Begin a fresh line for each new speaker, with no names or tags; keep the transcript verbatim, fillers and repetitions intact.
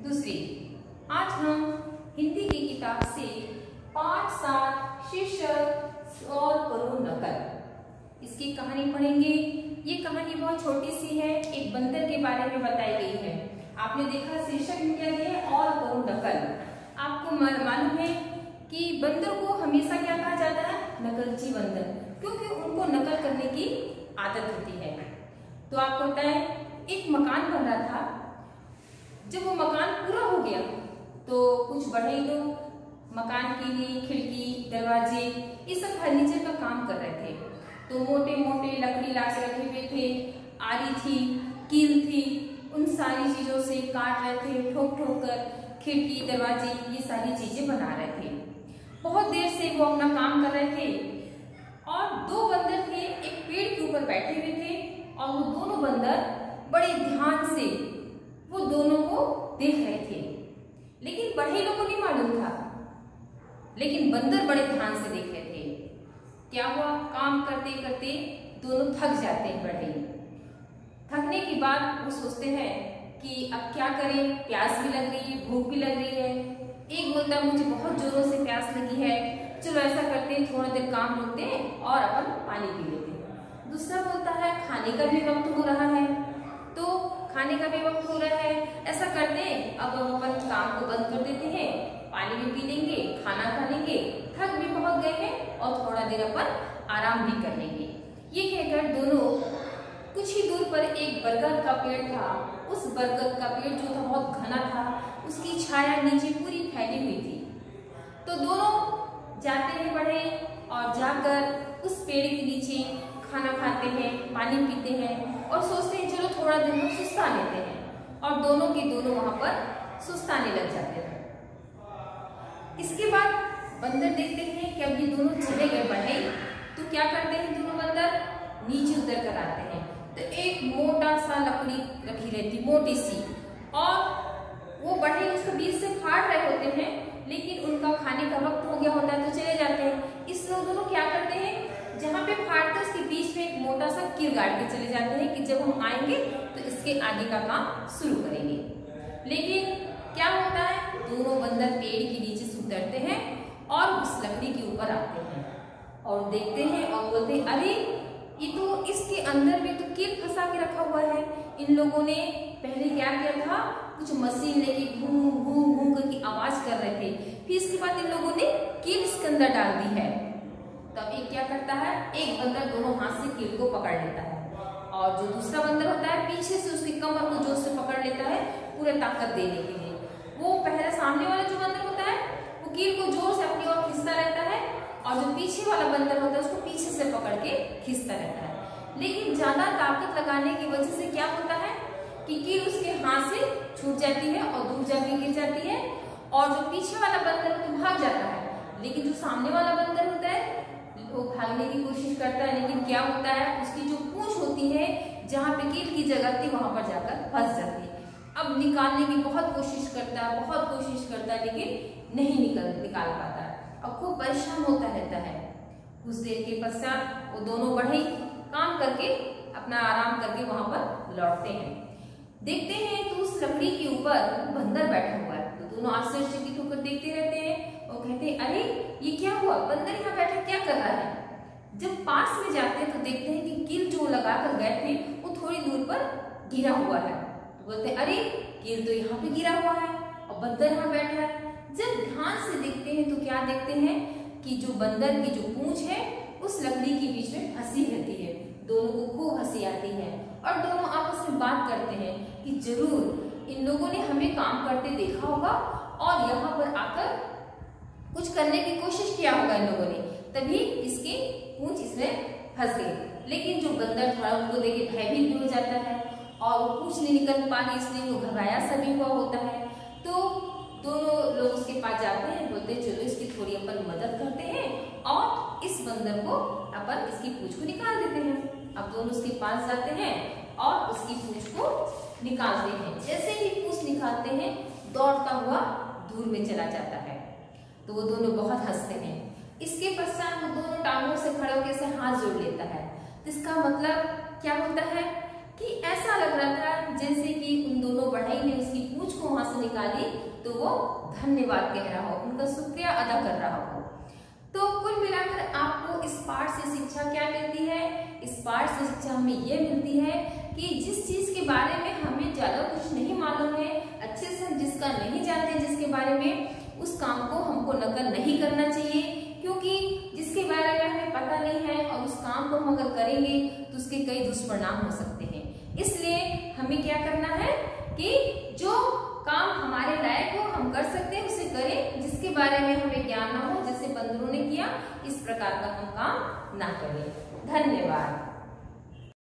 दूसरी, आज हम हिंदी की किताब से पाठ सात शीर्षक और करो नकल, इसकी कहानी पढ़ेंगे। ये कहानी बहुत छोटी सी है, एक बंदर के बारे में बताई गई है। आपने देखा शीर्षक में क्या दिया है, और करो नकल। आपको मालूम है कि बंदर को हमेशा क्या कहा जाता है, नकलची बंदर, क्योंकि उनको नकल करने की आदत होती है। तो आपको पता है एक मकान बन रहा था। जब वो मकान पूरा हो गया तो कुछ बढ़ई लोग मकान के लिए खिड़की, दरवाजे, ये सब फर्नीचर का काम कर रहे थे। तो मोटे मोटे लकड़ी लाके रखे हुए थे, आरी थी, कील थी, उन सारी चीजों से काट रहे थे, ठोक ठोक कर खिड़की, दरवाजे, ये सारी चीजें बना रहे थे। बहुत देर से वो अपना काम कर रहे थे और दो बंदर थे, एक पेड़ के ऊपर बैठे हुए थे और वो दोनों बंदर बड़े ध्यान से वो दोनों को देख रहे थे। लेकिन बढ़ई लोगों को नहीं मालूम था, लेकिन बंदर बड़े ध्यान से देख रहे थे। क्या हुआ, काम करते करते दोनों थक जाते हैं। बढ़ई थकने के बाद वो सोचते हैं कि अब क्या करें, प्यास भी लग रही है, भूख भी लग रही है। एक बोलता है मुझे बहुत जोरों से प्यास लगी है, चलो ऐसा करते हैं थोड़ा देर काम रोकते हैं और अपन पानी पी लेते हैं। दूसरा बोलता है खाने का भी वक्त हो रहा है, तो खाने का भी वक्त हो रहा है, ऐसा करते हैं अब हम अपन काम को बंद कर देते हैं, पानी भी पी लेंगे, खाना खा लेंगे, थक भी बहुत गए हैं और थोड़ा देर अपन आराम भी कर लेंगे। ये कहकर दोनों कुछ ही दूर पर एक बरगद का पेड़ था। उस बरगद का पेड़ जो था बहुत घना था, उसकी छाया नीचे पूरी फैली हुई थी। तो दोनों जाते हैं बढ़े और जाकर उस पेड़ के नीचे खाना खाते हैं, पानी पीते हैं और सोचते हैं चलो थोड़ा देर हम सुस्ता लेते हैं। और दोनों के दोनों वहां पर सुस्ताने लग जाते हैं। इसके बाद बंदर देखते हैं कि अब ये दोनों चले गए बढ़े, तो क्या करते हैं दोनों बंदर, नीचे उतर कर आते हैं। तो एक मोटा सा लकड़ी रखी रहती, मोटी सी, और वो बढ़े उसको बीच से फाड़ रहे होते हैं, लेकिन उनका खाने का वक्त हो गया होता है तो चले जाते हैं। इसलिए दोनों क्या करते हैं, जहाँ पे फाड़ते उसके बीच में एक मोटा सा कील गाड़ के चले जाते हैं कि जब हम आएंगे तो इसके आगे का काम शुरू करेंगे। लेकिन क्या होता है, दोनों बंदर पेड़ के नीचे से उतरते हैं और उस लकड़ी के ऊपर आते हैं और देखते हैं और बोलते हैं अरे ये तो इसके अंदर में तो कील फंसा के रखा हुआ है। इन लोगों ने पहले क्या किया था, कुछ मशीन लेके घूम घूम घूम करके आवाज कर रहे थे, फिर इसके बाद इन लोगों ने कील इसके अंदर डाल दी है। तब एक क्या करता है, एक बंदर दोनों हाथ से कील को पकड़ लेता है और जो दूसरा बंदर होता है पीछे से उसकी कमर को जोर से पकड़ लेता है पूरे ताकत देने के लिए। वो पहले सामने वाला जो बंदर होता है वो कील को जोर से अपनी ओर खींचता रहता है और जो पीछे वाला बंदर होता है उसको पीछे से पकड़ के खींचता रहता है। लेकिन ज्यादा ताकत लगाने की वजह से क्या होता है कि कील उसके हाथ से छूट जाती है और दूर जाके गिर जाती है और जो पीछे वाला बंदर है तो भाग जाता है। लेकिन जो सामने वाला बंदर होता है वो भागने की कोशिश करता है, लेकिन क्या होता है उसकी जो पूंछ होती है जहाँ पे कील की जगह थी वहां पर जाकर फंस जाती है। अब निकालने की बहुत कोशिश करता है, बहुत कोशिश करता है, लेकिन नहीं निकल निकाल पाता है और खूब परेशान होता रहता है। कुछ देर के पश्चात वो दोनों बढ़ई काम करके अपना आराम करके वहां पर लौटते हैं। देखते हैं तो उस लकड़ी के ऊपर बंदर बैठा हुआ है। तो दोनों आश्चर्यचकित होकर देखते रहते हैं और कहते हैं अरे ये क्या हुआ, बंदर यहाँ बैठा क्या कर रहा है। जब पास में जाते हैं तो देखते हैं कि कील जो लगा कर गए थे वो थोड़ी दूर पर गिरा हुआ है। तो बोलते हैं अरे कील तो यहाँ पे गिरा हुआ है और बंदर यहाँ बैठा है। जब ध्यान से देखते हैं तो क्या देखते हैं कि जो बंदर की जो पूंछ है उस लकड़ी के बीच में फंसी रहती है। दोनों को खूब हंसी आती है और दोनों आपस में बात करते हैं कि जरूर इन लोगों ने हमें काम करते देखा होगा और यहाँ पर आकर कुछ करने की कोशिश किया होगा इन लोगों ने, तभी इसकी पूंछ इसमें फंस गई। लेकिन जो बंदर थोड़ा उनको देखे भयभीत भी हो जाता है और वो पूंछ नहीं निकल पा रही, इसलिए वो घबराया सा भी हुआ होता है। तो दोनों लोग उसके पास जाते हैं, बोलते हैं चलो इसकी थोड़ी अपन मदद करते हैं और इस बंदर को अपन इसकी पूंछ को निकाल देते हैं। अब दोनों उसके पास जाते हैं और उसकी पूंछ को निकालते हैं। जैसे ही पूंछ निकालते हैं दौड़ता हुआ दूर में चला जाता है। तो वो दोनों बहुत हंसते हैं। इसके पश्चात वो दोनों टांगों से खड़े होकर से हाथ जोड़ लेता है। तो इसका मतलब क्या होता है कि ऐसा लग रहा था जैसे कि उन दोनों बढ़ई ने उसकी पूंछ को वहां से निकाली उनको धन्यवाद कह रहा हो, उनका शुक्रिया अदा कर रहा हो। तो कुल मिलाकर आपको इस पाठ से शिक्षा क्या मिलती है? इस पाठ से शिक्षा हमें ये मिलती है कि जिस चीज के बारे में हमें ज्यादा कुछ नहीं मालूम है, अच्छे से हम जिसका नहीं जानते जिसके बारे में, उस काम को हमको नकल नहीं करना चाहिए, क्योंकि जिसके बारे में हमें पता नहीं है और उस काम को हम अगर करेंगे तो उसके कई दुष्परिणाम हो सकते हैं। इसलिए हमें क्या करना है कि जो काम हमारे लायक हो हम कर सकते हैं उसे करें, जिसके बारे में हमें ज्ञान ना हो, जैसे बंदरों ने किया, इस प्रकार का हम काम ना करें। धन्यवाद।